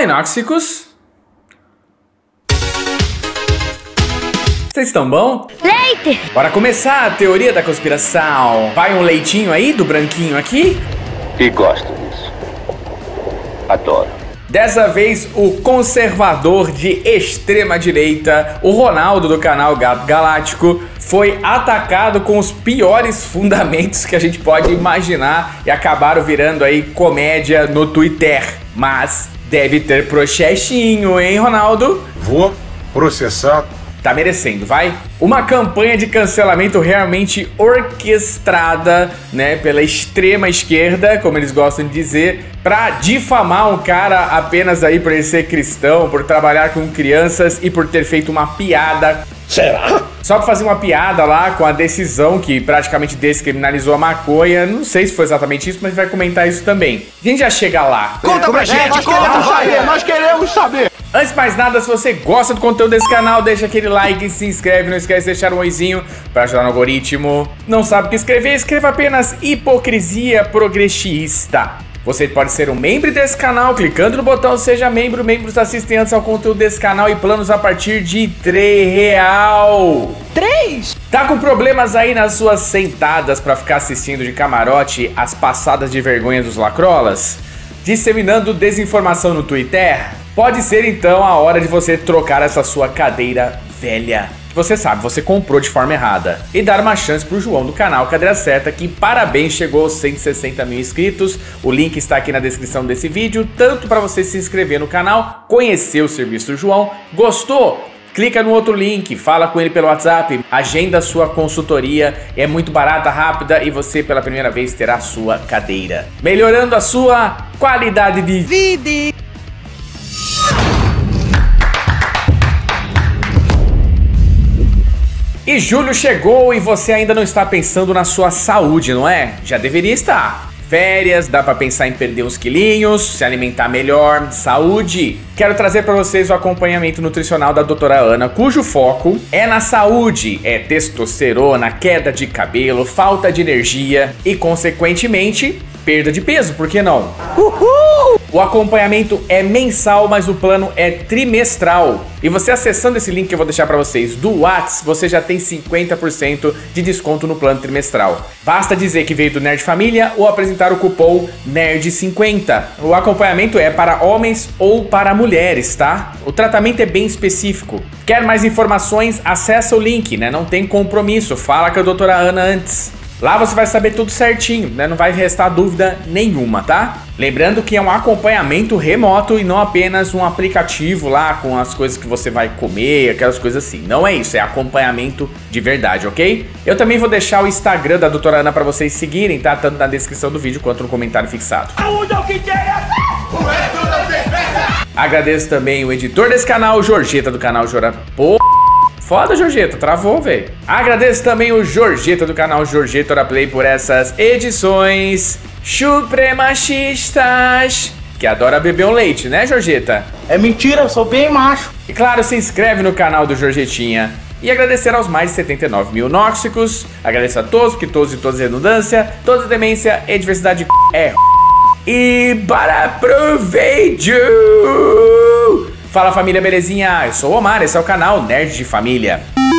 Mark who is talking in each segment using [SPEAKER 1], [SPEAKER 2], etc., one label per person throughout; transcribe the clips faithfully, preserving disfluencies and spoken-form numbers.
[SPEAKER 1] Inóxicos. Vocês estão bom?
[SPEAKER 2] Leite!
[SPEAKER 1] Bora começar a teoria da conspiração. Vai um leitinho aí do branquinho aqui?
[SPEAKER 3] E gosto disso. Adoro.
[SPEAKER 1] Dessa vez, o conservador de extrema direita, o Ronaldo do canal Gato Galáctico, foi atacado com os piores fundamentos que a gente pode imaginar e acabaram virando aí comédia no Twitter. Mas deve ter processinho, hein, Ronaldo?
[SPEAKER 4] Vou processar.
[SPEAKER 1] Tá merecendo, vai? Uma campanha de cancelamento realmente orquestrada, né, pela extrema esquerda, como eles gostam de dizer, pra difamar um cara apenas aí por ele ser cristão, por trabalhar com crianças e por ter feito uma piada.
[SPEAKER 4] Será?
[SPEAKER 1] Só pra fazer uma piada lá com a decisão que praticamente descriminalizou a maconha. Não sei se foi exatamente isso, mas vai comentar isso também. A gente já chega lá.
[SPEAKER 4] Conta pra gente, nós queremos saber, nós queremos saber.
[SPEAKER 1] Antes de mais nada, se você gosta do conteúdo desse canal, deixa aquele like, se inscreve, não esquece de deixar um oizinho para ajudar no algoritmo. Não sabe o que escrever? Escreva apenas hipocrisia progressista. Você pode ser um membro desse canal clicando no botão Seja Membro. Membros assistem antes ao conteúdo desse canal e planos a partir de três reais.
[SPEAKER 5] três?
[SPEAKER 1] Tá com problemas aí nas suas sentadas para ficar assistindo de camarote as passadas de vergonha dos lacrolas? Disseminando desinformação no Twitter? Pode ser então a hora de você trocar essa sua cadeira velha, que você sabe, você comprou de forma errada, e dar uma chance pro João do canal Cadeira Certa, que parabéns, chegou aos cento e sessenta mil inscritos. O link está aqui na descrição desse vídeo, tanto para você se inscrever no canal, conhecer o serviço do João. Gostou? Clica no outro link, fala com ele pelo WhatsApp, agenda a sua consultoria, é muito barata, rápida e você pela primeira vez terá a sua cadeira, melhorando a sua qualidade de vida. E julho chegou e você ainda não está pensando na sua saúde, não é? Já deveria estar. Férias, dá pra pensar em perder uns quilinhos, se alimentar melhor, saúde. Quero trazer pra vocês o acompanhamento nutricional da doutora Ana, cujo foco é na saúde, é testosterona, queda de cabelo, falta de energia e, consequentemente, perda de peso, por que não? Uhul! O acompanhamento é mensal, mas o plano é trimestral. E você acessando esse link que eu vou deixar pra vocês do WhatsApp, você já tem cinquenta por cento de desconto no plano trimestral. Basta dizer que veio do Nerd Família ou apresentar o cupom nerd cinquenta. O acompanhamento é para homens ou para mulheres, tá? O tratamento é bem específico. Quer mais informações? Acessa o link, né? Não tem compromisso, fala com a doutora Ana antes. Lá você vai saber tudo certinho, né? Não vai restar dúvida nenhuma, tá? Lembrando que é um acompanhamento remoto e não apenas um aplicativo lá com as coisas que você vai comer, aquelas coisas assim. Não é isso, é acompanhamento de verdade, ok? Eu também vou deixar o Instagram da doutora Ana pra vocês seguirem, tá? Tanto na descrição do vídeo quanto no comentário fixado. Agradeço também o editor desse canal, o Jorgeta do canal Jora... Pô... Foda, Jorgeta, travou, velho. Agradeço também o Jorgeta do canal Jorgeta Oraplay por essas edições supremachistas, que adora beber um leite, né, Jorgeta?
[SPEAKER 5] É mentira, eu sou bem macho.
[SPEAKER 1] E claro, se inscreve no canal do Jorgetinha. E agradecer aos mais de setenta e nove mil nóxicos. Agradeço a todos, que todos e todas redundância, toda demência e diversidade é. E para pro vídeo! Fala família, belezinha? Eu sou o Omar, esse é o canal Nerd de Família.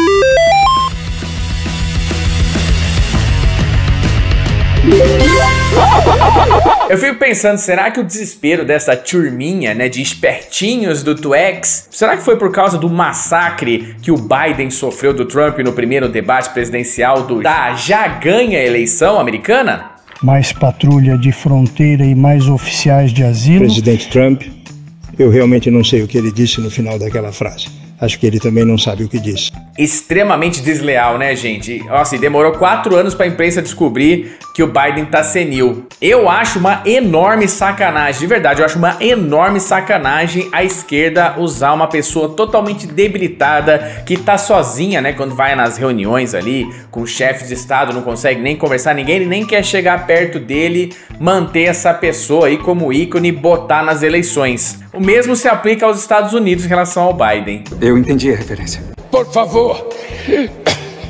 [SPEAKER 1] Eu fico pensando, será que o desespero dessa turminha, né, de espertinhos do Twex, será que foi por causa do massacre que o Biden sofreu do Trump no primeiro debate presidencial do da já ganha eleição americana?
[SPEAKER 6] Mais patrulha de fronteira e mais oficiais de asilo.
[SPEAKER 7] Presidente Trump, eu realmente não sei o que ele disse no final daquela frase. Acho que ele também não sabe o que disse.
[SPEAKER 1] Extremamente desleal, né, gente? Nossa, e demorou quatro anos pra imprensa descobrir que o Biden tá senil. Eu acho uma enorme sacanagem, de verdade, eu acho uma enorme sacanagem a esquerda usar uma pessoa totalmente debilitada, que tá sozinha, né, quando vai nas reuniões ali, com o chefe de estado, não consegue nem conversar com ninguém, ele nem quer chegar perto dele, manter essa pessoa aí como ícone e botar nas eleições. O mesmo se aplica aos Estados Unidos em relação ao Biden.
[SPEAKER 8] Eu entendi a referência.
[SPEAKER 4] Por favor,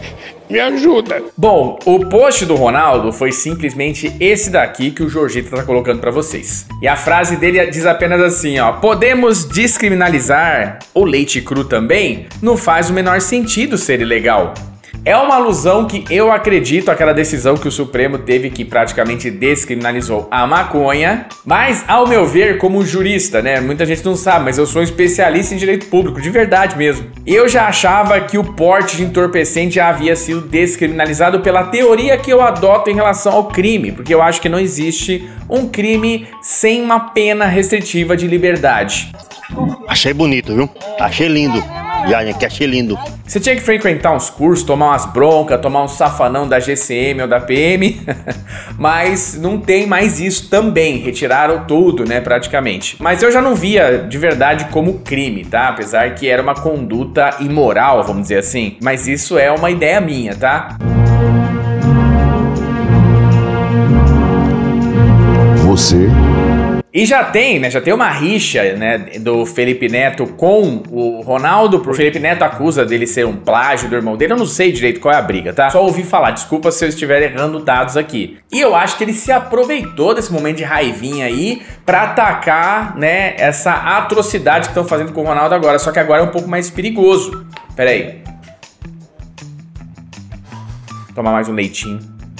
[SPEAKER 4] Me ajuda.
[SPEAKER 1] Bom, o post do Ronaldo foi simplesmente esse daqui que o Jorgito tá colocando pra vocês. E a frase dele diz apenas assim, ó: podemos descriminalizar o leite cru também? Não faz o menor sentido ser ilegal. É uma alusão que eu acredito àquela decisão que o Supremo teve, que praticamente descriminalizou a maconha. Mas, ao meu ver, como jurista, né, muita gente não sabe, mas eu sou um especialista em direito público, de verdade mesmo. Eu já achava que o porte de entorpecente já havia sido descriminalizado pela teoria que eu adoto em relação ao crime, porque eu acho que não existe um crime sem uma pena restritiva de liberdade.
[SPEAKER 2] Achei bonito, viu? Achei lindo. Já, que achei lindo.
[SPEAKER 1] Você tinha que frequentar uns cursos, tomar umas broncas, tomar um safanão da G C M ou da P M, mas não tem mais isso também, retiraram tudo, né, praticamente. Mas eu já não via de verdade como crime, tá? Apesar que era uma conduta imoral, vamos dizer assim, mas isso é uma ideia minha, tá?
[SPEAKER 8] Você...
[SPEAKER 1] E já tem, né, já tem uma rixa, né, do Felipe Neto com o Ronaldo. O Felipe Neto acusa dele ser um plágio do irmão dele. Eu não sei direito qual é a briga, tá? Só ouvi falar, desculpa se eu estiver errando dados aqui. E eu acho que ele se aproveitou desse momento de raivinha aí pra atacar, né, essa atrocidade que estão fazendo com o Ronaldo agora. Só que agora é um pouco mais perigoso. Pera aí. Tomar mais um leitinho.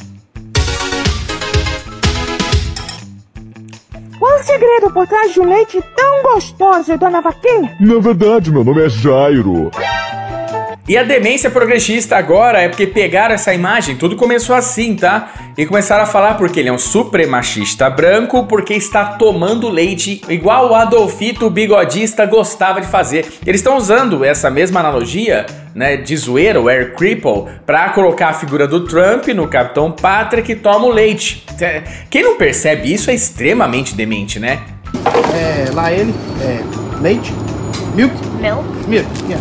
[SPEAKER 9] Qual o segredo por trás de um leite tão gostoso, dona Vaquinha?
[SPEAKER 8] Na verdade, meu nome é Jairo.
[SPEAKER 1] E a demência progressista agora é porque pegaram essa imagem, tudo começou assim, tá? E começaram a falar porque ele é um supremacista branco, porque está tomando leite igual o Adolfito, o bigodista, gostava de fazer. Eles estão usando essa mesma analogia, né, de zoeira, o Air Cripple, pra colocar a figura do Trump no Capitão Pátria que toma o leite. Quem não percebe isso é extremamente demente, né?
[SPEAKER 5] É, lá ele, é, leite, milk?
[SPEAKER 9] Milk.
[SPEAKER 5] Milk, yeah.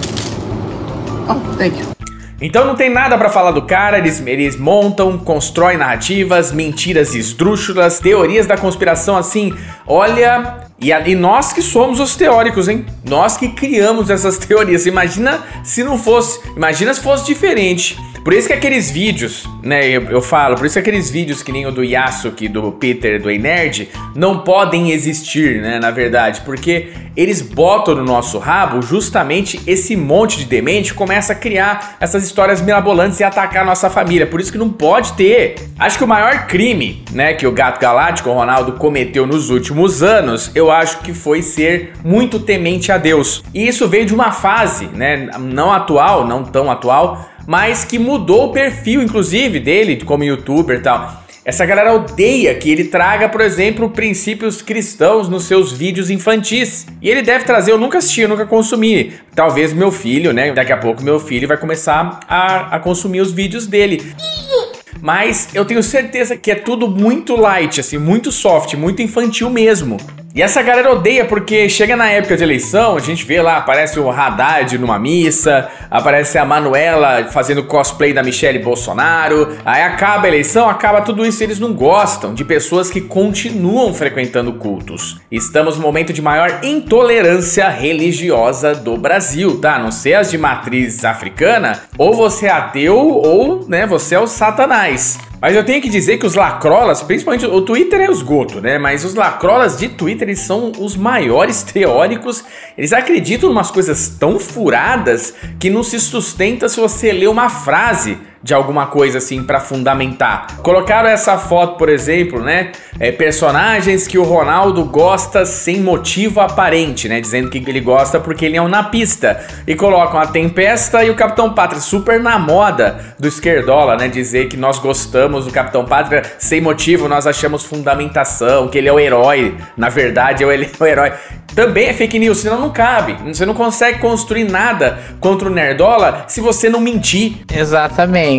[SPEAKER 5] Oh, thank you.
[SPEAKER 1] Então não tem nada pra falar do cara, eles, eles montam, constroem narrativas, mentiras esdrúxulas, teorias da conspiração assim, olha... E, a, e nós que somos os teóricos, hein? Nós que criamos essas teorias. Imagina se não fosse, imagina se fosse diferente. Por isso que aqueles vídeos, né, eu, eu falo, por isso que aqueles vídeos que nem o do Yasuki, do Peter, do E-Nerd, não podem existir, né, na verdade, porque eles botam no nosso rabo justamente esse monte de demente, começa a criar essas histórias mirabolantes e atacar a nossa família, por isso que não pode ter. Acho que o maior crime, né, que o Gato Galáctico, o Ronaldo, cometeu nos últimos anos, eu acho que foi ser muito temente a Deus. E isso veio de uma fase, né, não atual, não tão atual, mas que mudou o perfil, inclusive, dele como youtuber e tal. Essa galera odeia que ele traga, por exemplo, princípios cristãos nos seus vídeos infantis. E ele deve trazer, eu nunca assisti, eu nunca consumi. Talvez meu filho, né, daqui a pouco meu filho vai começar a, a consumir os vídeos dele. Mas eu tenho certeza que é tudo muito light, assim, muito soft, muito infantil mesmo. E essa galera odeia porque chega na época de eleição, a gente vê lá, aparece o Haddad numa missa, aparece a Manuela fazendo cosplay da Michelle Bolsonaro, aí acaba a eleição, acaba tudo isso e eles não gostam de pessoas que continuam frequentando cultos. Estamos no momento de maior intolerância religiosa do Brasil, tá? Não sei as de matriz africana, ou você é ateu ou, né, você é o Satanás. Mas eu tenho que dizer que os lacrolas, principalmente o Twitter é o esgoto, né? Mas os lacrolas de Twitter, eles são os maiores teóricos. Eles acreditam em umas coisas tão furadas que não se sustenta se você ler uma frase de alguma coisa assim pra fundamentar. Colocaram essa foto, por exemplo, né? É, personagens que o Ronaldo gosta sem motivo aparente, né? Dizendo que ele gosta porque ele é um napista. E colocam a Tempesta e o Capitão Pátria, super na moda do esquerdola, né? Dizer que nós gostamos do Capitão Pátria sem motivo, nós achamos fundamentação, que ele é o herói. Na verdade, ele é o herói. Também é fake news, senão não cabe. Você não consegue construir nada contra o Nerdola se você não mentir.
[SPEAKER 5] Exatamente.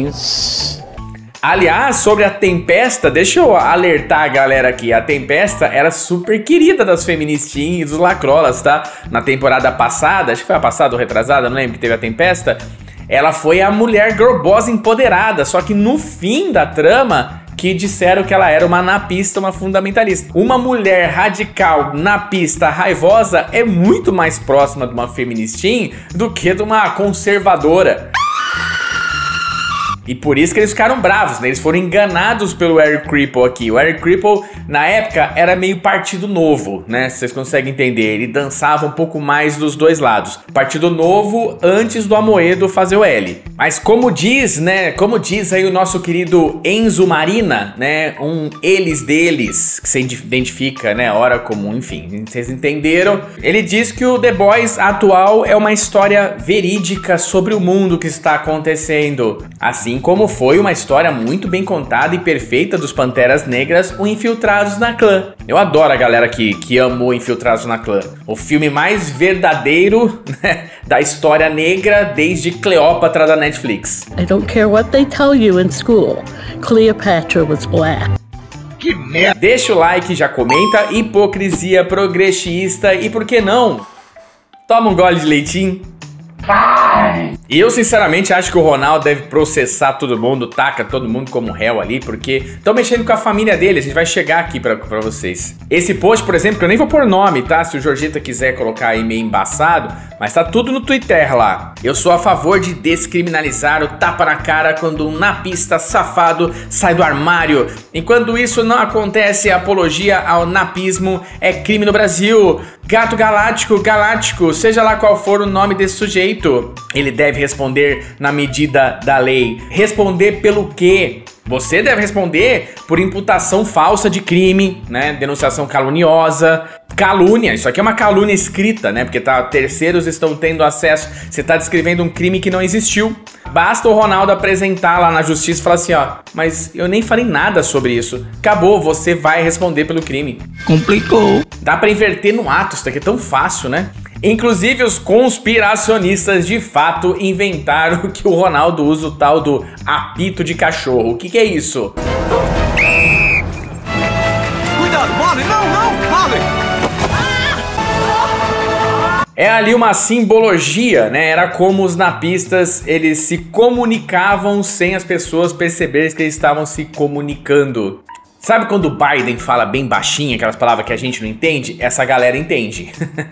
[SPEAKER 1] Aliás, sobre a Tempesta, deixa eu alertar a galera aqui. A Tempesta era super querida das feministinhas e dos lacrolas, tá? Na temporada passada, acho que foi a passada ou retrasada, não lembro, que teve a Tempesta. Ela foi a mulher girl boss empoderada, só que no fim da trama... que disseram que ela era uma napista, uma fundamentalista. Uma mulher radical, napista, raivosa é muito mais próxima de uma feministinha do que de uma conservadora. E por isso que eles ficaram bravos, né? Eles foram enganados pelo Eric Kripke aqui. O Eric Kripke, na época, era meio Partido Novo, né? Vocês conseguem entender. Ele dançava um pouco mais dos dois lados. Partido Novo antes do Amoedo fazer o L. Mas como diz, né? Como diz aí o nosso querido Enzo Marina, né? Um eles deles, que se identifica, né? Hora comum, enfim. Vocês entenderam? Ele diz que o The Boys atual é uma história verídica sobre o mundo que está acontecendo. Assim como foi uma história muito bem contada e perfeita dos Panteras Negras, o Infiltrados na Clã. Eu adoro a galera que, que amou Infiltrados na Clã. O filme mais verdadeiro, né, da história negra desde Cleópatra da Netflix.
[SPEAKER 10] I don't care what they tell you in school. Cleopatra was black.
[SPEAKER 1] Que merda! Deixa o like, já comenta, hipocrisia progressista e por que não? Toma um gole de leitinho. E eu sinceramente acho que o Ronaldo deve processar todo mundo, taca todo mundo como réu ali, porque estão mexendo com a família dele, a gente vai chegar aqui pra, pra vocês. Esse post, por exemplo, que eu nem vou pôr nome, tá? Se o Jorgita quiser colocar aí meio embaçado, mas tá tudo no Twitter lá. Eu sou a favor de descriminalizar o tapa na cara quando um napista safado sai do armário. Enquanto isso não acontece, a apologia ao napismo é crime no Brasil. Gato Galáctico, Galáctico, seja lá qual for o nome desse sujeito, ele deve responder na medida da lei. Responder pelo quê? Você deve responder por imputação falsa de crime, né? Denunciação caluniosa, calúnia. Isso aqui é uma calúnia escrita, né? Porque tá, terceiros estão tendo acesso. Você tá descrevendo um crime que não existiu. Basta o Ronaldo apresentar lá na justiça e falar assim, ó, mas eu nem falei nada sobre isso. Acabou, você vai responder pelo crime. Complicou. Dá pra inverter no ato, isso daqui é tão fácil, né? Inclusive os conspiracionistas de fato inventaram que o Ronaldo usa o tal do apito de cachorro. O que que é isso?
[SPEAKER 11] Cuidado, Marley! Não, não! Marley!
[SPEAKER 1] É ali uma simbologia, né? Era como os napistas, eles se comunicavam sem as pessoas perceberem que eles estavam se comunicando. Sabe quando o Biden fala bem baixinho, aquelas palavras que a gente não entende? Essa galera entende.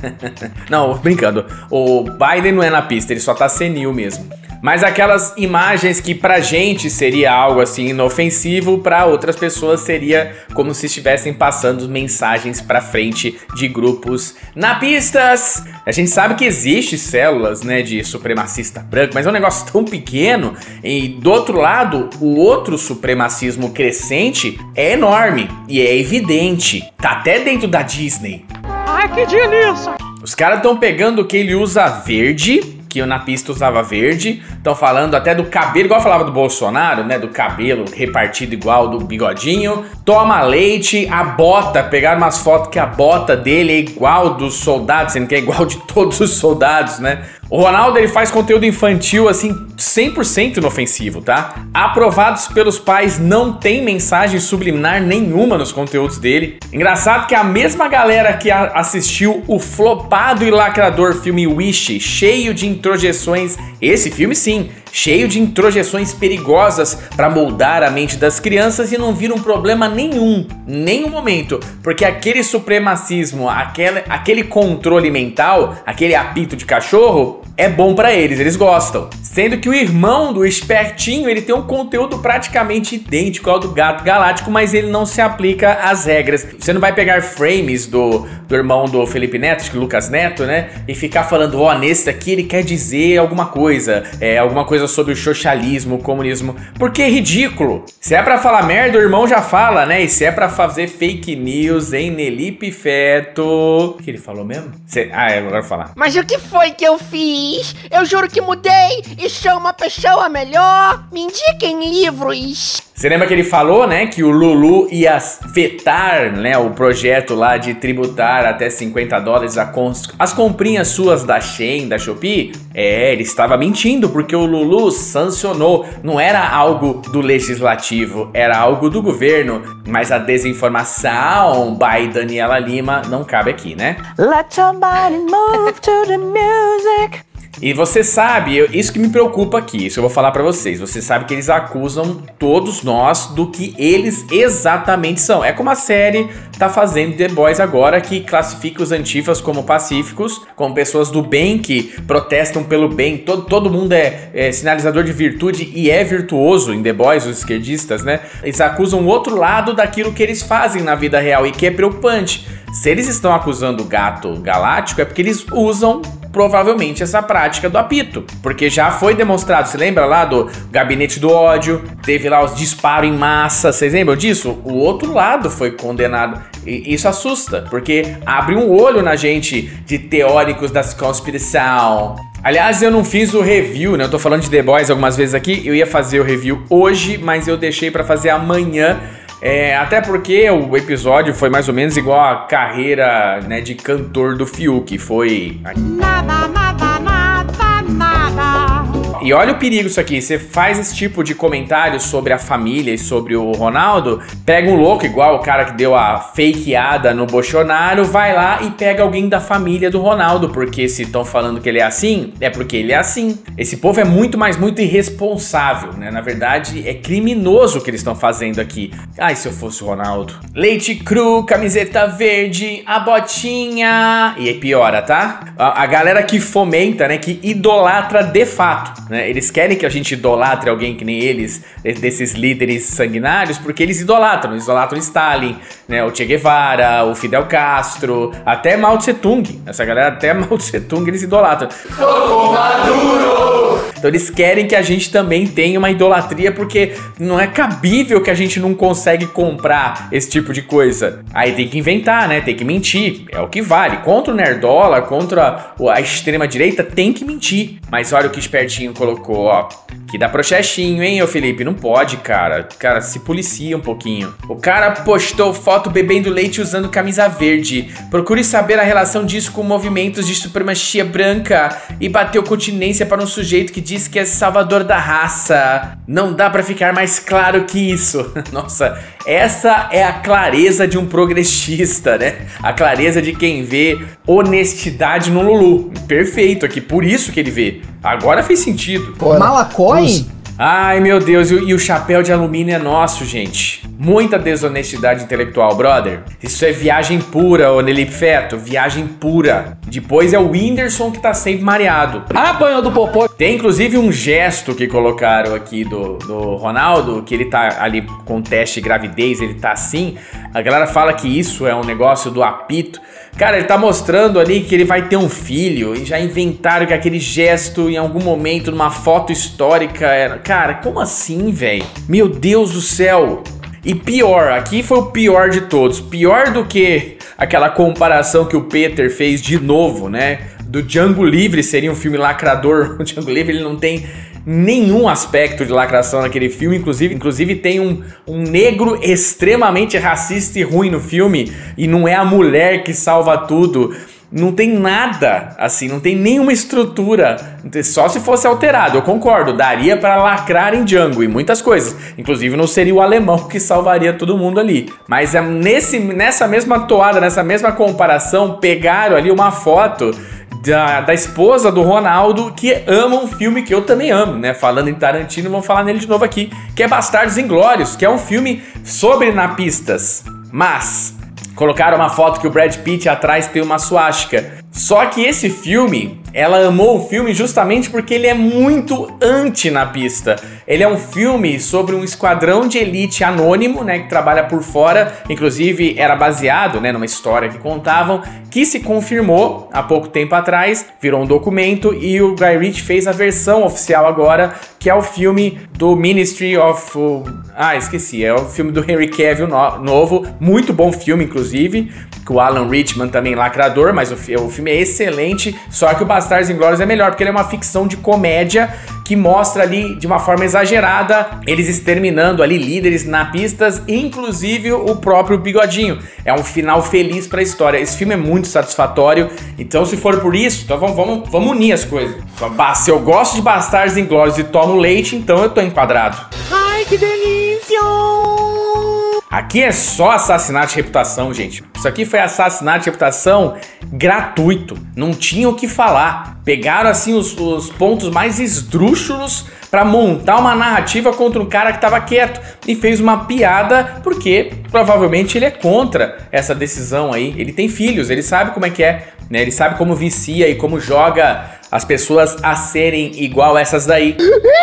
[SPEAKER 1] Não, brincando. O Biden não é napista, ele só tá senil mesmo. Mas aquelas imagens que pra gente seria algo assim inofensivo, pra outras pessoas seria como se estivessem passando mensagens pra frente de grupos napistas. A gente sabe que existe células, né, de supremacista branco, mas é um negócio tão pequeno. E do outro lado, o outro supremacismo crescente é enorme e é evidente. Tá até dentro da Disney.
[SPEAKER 9] Ai, que delícia!
[SPEAKER 1] Os caras estão pegando que ele usa verde, que o napista usava verde. Estão falando até do cabelo, igual eu falava do Bolsonaro, né? Do cabelo repartido igual do bigodinho. Toma leite, a bota. Pegaram umas fotos que a bota dele é igual dos soldados, sendo que é igual de todos os soldados, né? O Ronaldo, ele faz conteúdo infantil, assim, cem por cento inofensivo, tá? Aprovados pelos pais, não tem mensagem subliminar nenhuma nos conteúdos dele. Engraçado que a mesma galera que a assistiu o flopado e lacrador filme Wish, cheio de introjeções, esse filme sim, cheio de introjeções perigosas para moldar a mente das crianças e não vira um problema nenhum, nenhum momento, porque aquele supremacismo, aquele, aquele controle mental, aquele apito de cachorro, é bom pra eles, eles gostam. Sendo que o irmão do espertinho, ele tem um conteúdo praticamente idêntico ao do Gato Galáctico, mas ele não se aplica às regras. Você não vai pegar frames do, do irmão do Felipe Neto, acho que Lucas Neto, né? E ficar falando, ó, oh, nesse aqui ele quer dizer alguma coisa, é, alguma coisa sobre o socialismo, o comunismo. Porque é ridículo. Se é pra falar merda, o irmão já fala, né? E se é pra fazer fake news, hein, Nelipe Feto... O que ele falou mesmo? Cê... Ah, é, agora eu vou falar.
[SPEAKER 12] Mas o que foi que eu fiz? Eu juro que mudei e sou uma pessoa melhor. Me indiquem livros.
[SPEAKER 1] Você lembra que ele falou, né, que o Lulu ia vetar, né, o projeto lá de tributar até cinquenta dólares a cons as comprinhas suas da Shein, da Shopee? É, ele estava mentindo, porque o Lulu sancionou. Não era algo do legislativo, era algo do governo. Mas a desinformação by Daniela Lima não cabe aqui, né?
[SPEAKER 9] Let your body move to the music.
[SPEAKER 1] E você sabe, eu, isso que me preocupa aqui, isso eu vou falar pra vocês. Você sabe que eles acusam todos nós do que eles exatamente são. É como a série tá fazendo The Boys agora, que classifica os antifas como pacíficos, como pessoas do bem que protestam pelo bem. Todo, todo mundo é, é sinalizador de virtude e é virtuoso em The Boys, os esquerdistas, né? Eles acusam o outro lado daquilo que eles fazem na vida real e que é preocupante. Se eles estão acusando o gato galáctico é porque eles usam provavelmente essa prática do apito, porque já foi demonstrado, você lembra lá do gabinete do ódio, teve lá os disparos em massa, vocês lembram disso? O outro lado foi condenado, e isso assusta, porque abre um olho na gente de teóricos da conspiração. Aliás, eu não fiz o review, né? Eu tô falando de The Boys algumas vezes aqui, eu ia fazer o review hoje, mas eu deixei pra fazer amanhã. É, até porque o episódio foi mais ou menos igual a carreira, né, de cantor do Fiuk, foi... Nada, nada, nada, nada. E olha o perigo isso aqui, você faz esse tipo de comentário sobre a família e sobre o Ronaldo, pega um louco, igual o cara que deu a fakeada no Bolsonaro, vai lá e pega alguém da família do Ronaldo, porque se estão falando que ele é assim, é porque ele é assim. Esse povo é muito, mas muito irresponsável, né? Na verdade, é criminoso o que eles estão fazendo aqui. Ai, se eu fosse o Ronaldo. Leite cru, camiseta verde, a botinha... E aí piora, tá? A, a galera que fomenta, né, que idolatra de fato, né? Eles querem que a gente idolatre alguém que nem eles, desses líderes sanguinários, porque eles idolatram, eles idolatram Stalin, né, o Che Guevara, o Fidel Castro, até Mao Tse Tung. Essa galera, até Mao Tse Tung, eles idolatram. Então eles querem que a gente também tenha uma idolatria, porque não é cabível que a gente não consegue comprar esse tipo de coisa. Aí tem que inventar, né? Tem que mentir. É o que vale. Contra o Nerdola, contra a extrema-direita, tem que mentir. Mas olha o que espertinho colocou, ó. Que dá processinho, hein, ô Felipe? Não pode, cara. Cara, se policia um pouquinho. O cara postou foto bebendo leite usando camisa verde. Procure saber a relação disso com movimentos de supremacia branca e bateu continência para um sujeito que diz que é salvador da raça. Não dá pra ficar mais claro que isso. Nossa, essa é a clareza de um progressista, né? A clareza de quem vê honestidade no Lulu. Perfeito aqui, por isso que ele vê. Agora fez sentido.
[SPEAKER 5] Malacói?
[SPEAKER 1] Ai, meu Deus, e, e o chapéu de alumínio é nosso, gente. Muita desonestidade intelectual, brother. Isso é viagem pura, ô Nelipe Feto, viagem pura. Depois é o Whindersson que tá sempre mareado. Apanhou do popô. Tem inclusive um gesto que colocaram aqui do, do Ronaldo, que ele tá ali com teste de gravidez, ele tá assim. A galera fala que isso é um negócio do apito. Cara, ele tá mostrando ali que ele vai ter um filho e já inventaram que aquele gesto em algum momento, numa foto histórica, era... Cara, como assim, velho? Meu Deus do céu! E pior, aqui foi o pior de todos. Pior do que aquela comparação que o Peter fez de novo, né? Do Django Livre seria um filme lacrador. O Django Livre, ele não tem nenhum aspecto de lacração naquele filme, inclusive, inclusive tem um, um negro extremamente racista e ruim no filme, e não é a mulher que salva tudo. Não tem nada, assim, não tem nenhuma estrutura, só se fosse alterado, eu concordo, daria para lacrar em Django e muitas coisas, inclusive não seria o alemão que salvaria todo mundo ali, mas é nesse, nessa mesma toada, nessa mesma comparação, pegaram ali uma foto Da, da esposa do Ronaldo, que ama um filme que eu também amo, né? Falando em Tarantino, vamos falar nele de novo aqui, que é Bastardos Inglórios, que é um filme sobre napistas. Mas colocaram uma foto que o Brad Pitt atrás tem uma suástica. Só que esse filme, ela amou o filme justamente porque ele é muito anti-napista. Ele é um filme sobre um esquadrão de elite anônimo, né, que trabalha por fora. Inclusive era baseado, né, numa história que contavam, que se confirmou há pouco tempo atrás, virou um documento e o Guy Ritchie fez a versão oficial agora, que é o filme do Ministry of... Ah, esqueci, é o filme do Henry Cavill no, novo, muito bom filme, inclusive, com o Alan Rickman também lacrador, mas o, o filme é excelente, só que o Bastardos Inglórios é melhor, porque ele é uma ficção de comédia que mostra ali, de uma forma exagerada, eles exterminando ali líderes napistas, inclusive o próprio Bigodinho. É um final feliz pra história. Esse filme é muito satisfatório, então se for por isso, então vamos, vamos, vamos unir as coisas. Se eu gosto de Bastardos Inglórios e tomo leite, então eu tô enquadrado.
[SPEAKER 9] Ai, que delícia!
[SPEAKER 1] Aqui é só assassinato de reputação, gente. Isso aqui foi assassinato de reputação gratuito. Não tinha o que falar. Pegaram, assim, os, os pontos mais esdrúxulos pra montar uma narrativa contra um cara que tava quieto. E fez uma piada porque, provavelmente, ele é contra essa decisão aí. Ele tem filhos, ele sabe como é que é, né? Ele sabe como vicia e como joga as pessoas a serem igual essas daí.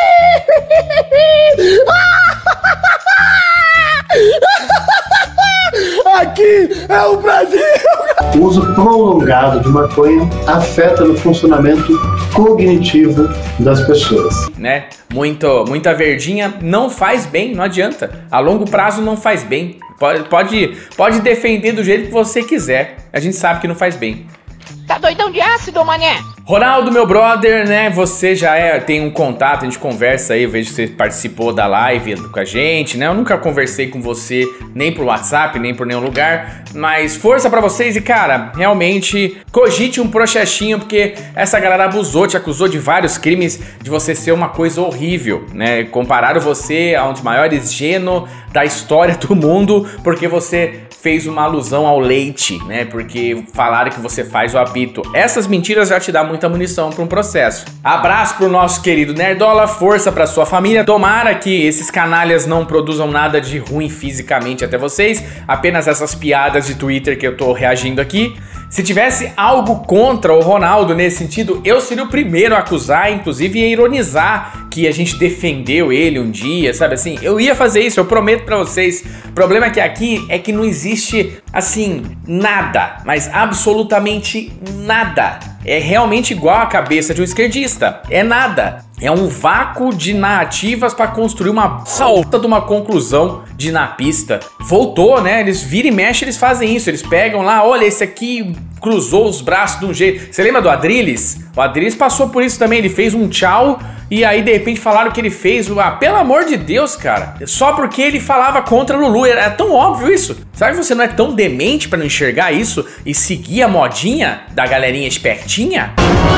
[SPEAKER 4] Aqui é o Brasil!
[SPEAKER 13] O uso prolongado de maconha afeta no funcionamento cognitivo das pessoas.
[SPEAKER 1] Né? Muito, muita verdinha não faz bem, não adianta. A longo prazo não faz bem. Pode, pode, pode defender do jeito que você quiser. A gente sabe que não faz bem.
[SPEAKER 12] Tá doidão de ácido, mané?
[SPEAKER 1] Ronaldo, meu brother, né? Você já é, tem um contato, a gente conversa aí, eu vejo que você participou da live com a gente, né? Eu nunca conversei com você nem por WhatsApp, nem por nenhum lugar, mas força pra vocês e, cara, realmente cogite um processinho, porque essa galera abusou, te acusou de vários crimes, de você ser uma coisa horrível, né? Compararam você a um dos maiores gênios da história do mundo, porque você fez uma alusão ao leite, né? Porque falaram que você faz o apito. Essas mentiras já te dão muita munição para um processo. Abraço pro nosso querido Nerdola, força pra sua família. Tomara que esses canalhas não produzam nada de ruim fisicamente até vocês, apenas essas piadas de Twitter que eu tô reagindo aqui. Se tivesse algo contra o Ronaldo nesse sentido, eu seria o primeiro a acusar, inclusive a ironizar que a gente defendeu ele um dia, sabe assim? Eu ia fazer isso, eu prometo pra vocês. O problema é que aqui é que não existe, assim, nada, mas absolutamente nada. É realmente igual a cabeça de um esquerdista. É nada. É um vácuo de narrativas para construir uma salta de uma conclusão de na pista. Voltou, né? Eles viram e mexem, eles fazem isso. Eles pegam lá, olha, esse aqui cruzou os braços de um jeito. Você lembra do Adrilles? O Adrilles passou por isso também. Ele fez um tchau e aí de repente falaram que ele fez. Ah, pelo amor de Deus, cara. Só porque ele falava contra Lulu. Era tão óbvio isso. Sabe que você não é tão demente para não enxergar isso e seguir a modinha da galerinha espertinha?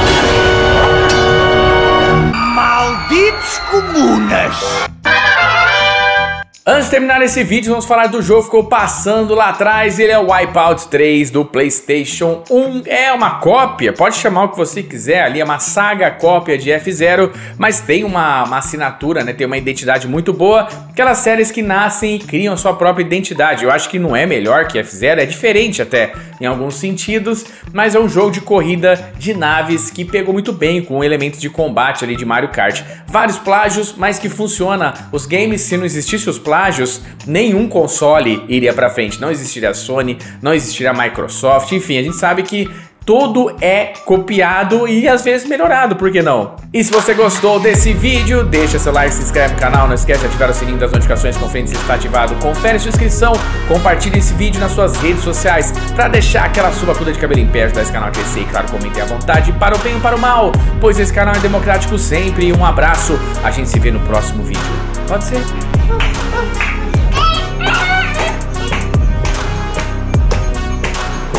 [SPEAKER 11] Malditos comunas!
[SPEAKER 1] Antes de terminar esse vídeo, vamos falar do jogo que ficou passando lá atrás. Ele é o Wipeout três do PlayStation um. É uma cópia, pode chamar o que você quiser ali, é uma saga cópia de F zero, mas tem uma, uma assinatura, né? Tem uma identidade muito boa. Aquelas séries que nascem e criam a sua própria identidade. Eu acho que não é melhor que F zero, é diferente até em alguns sentidos, mas é um jogo de corrida de naves que pegou muito bem com elementos de combate ali de Mario Kart. Vários plágios, mas que funciona. Os games, se não existissem os plágios, plágios, nenhum console iria pra frente. Não existiria a Sony, não existiria a Microsoft, enfim, a gente sabe que tudo é copiado e às vezes melhorado, por que não? E se você gostou desse vídeo, deixa seu like, se inscreve no canal, não esquece de ativar o sininho das notificações, confere se está ativado, confere sua inscrição, compartilhe esse vídeo nas suas redes sociais pra deixar aquela suba toda de cabelo em pé, ajudar esse canal a crescer e claro, comentem à vontade para o bem ou para o mal, pois esse canal é democrático sempre. Um abraço, a gente se vê no próximo vídeo. Pode ser?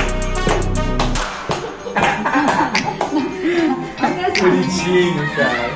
[SPEAKER 1] Bonitinho, cara.